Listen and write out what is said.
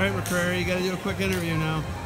right, McCrary, you got to do a quick interview now.